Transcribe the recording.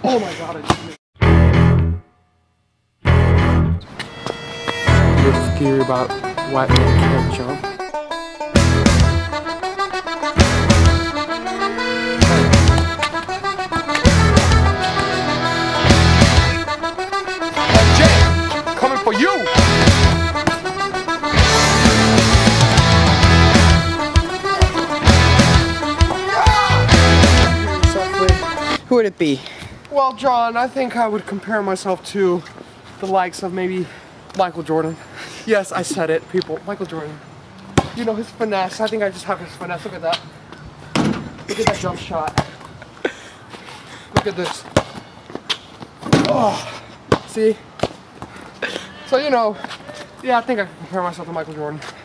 Oh my god, I just missed. There's a theory about white men can't jump. Jay, coming for you! Who would it be? Well, John, I think I would compare myself to the likes of maybe Michael Jordan. Yes, I said it, people. Michael Jordan. You know, his finesse. I think I just have his finesse. Look at that. Look at that jump shot. Look at this. Oh, see? So, you know, yeah, I think I can compare myself to Michael Jordan.